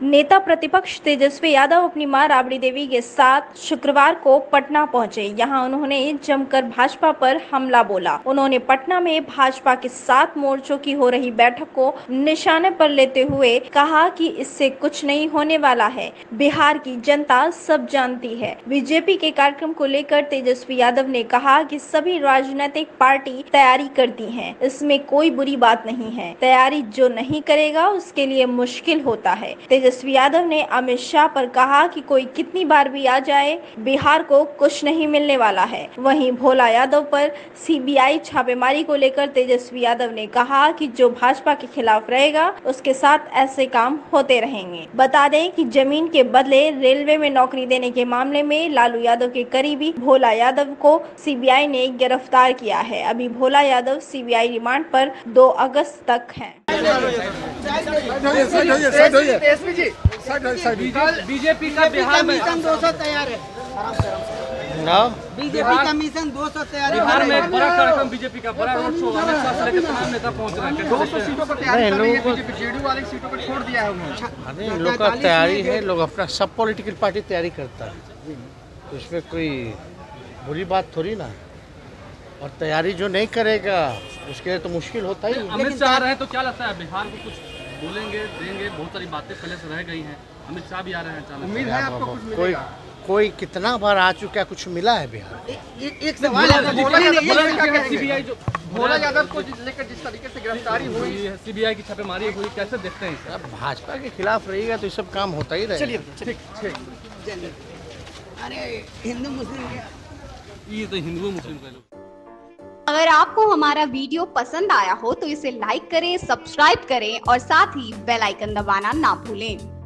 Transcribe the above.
नेता प्रतिपक्ष तेजस्वी यादव अपनी मां राबड़ी देवी के साथ शुक्रवार को पटना पहुंचे। यहां उन्होंने जमकर भाजपा पर हमला बोला। उन्होंने पटना में भाजपा के 7 मोर्चों की हो रही बैठक को निशाने पर लेते हुए कहा कि इससे कुछ नहीं होने वाला है। बिहार की जनता सब जानती है। बीजेपी के कार्यक्रम को लेकर तेजस्वी यादव ने कहा कि सभी राजनीतिक पार्टी तैयारी करती है, इसमें कोई बुरी बात नहीं है। तैयारी जो नहीं करेगा उसके लिए मुश्किल होता है। तेजस्वी यादव ने अमित शाह पर कहा कि कोई कितनी बार भी आ जाए, बिहार को कुछ नहीं मिलने वाला है। वहीं भोला यादव पर सीबीआई छापेमारी को लेकर तेजस्वी यादव ने कहा कि जो भाजपा के खिलाफ रहेगा उसके साथ ऐसे काम होते रहेंगे। बता दें कि जमीन के बदले रेलवे में नौकरी देने के मामले में लालू यादव के करीबी भोला यादव को सीबीआई ने गिरफ्तार किया है। अभी भोला यादव सीबीआई रिमांड पर 2 अगस्त तक हैं। बीजेपी का बिहार में मिशन 200 तैयार है ना। बीजेपी का मिशन 200 तैयार है। बिहार में एक बड़ा कार्यक्रम बीजेपी का बड़ा रोड शो अमित शाह से लेकर तमाम नेता पहुंच रहे हैं। 200 सीटों पर तैयारी कर रही है बीजेपी। जेडीयू वाली सीटों पर छोड़ दिया है उन्होंने। अरे इन लोग का तैयारी है, लोग अपना सब पॉलिटिकल पार्टी तैयारी करता है, तो इसमें कोई बुरी बात थोड़ी ना। और तैयारी जो नहीं करेगा उसके लिए तो मुश्किल होता ही। अमित शाह रहे तो क्या लगता है बिहार को कुछ बोलेंगे, देंगे? बहुत सारी बातें पहले से रह गई हैं। अमित शाह भी आ रहे हैं अचानक। उम्मीद है आपको कुछ मिलेगा? कोई कितना बार आ चुका, कुछ मिला है बिहार? एक सवाल है, सीबीआई जो भोला यादव को लेकर जिस तरीके से गिरफ्तारी हुई है, सीबीआई की छापेमारी हुई, कैसे देखते हैं इसे? अब भाजपा के खिलाफ रहेगा तो ये सब काम होता ही रहेगा। चलिए अरे हिंदू मुस्लिम ये तो हिंदू मुस्लिम का लोग। अगर आपको हमारा वीडियो पसंद आया हो तो इसे लाइक करें, सब्सक्राइब करें और साथ ही बेल आइकन दबाना ना भूलें।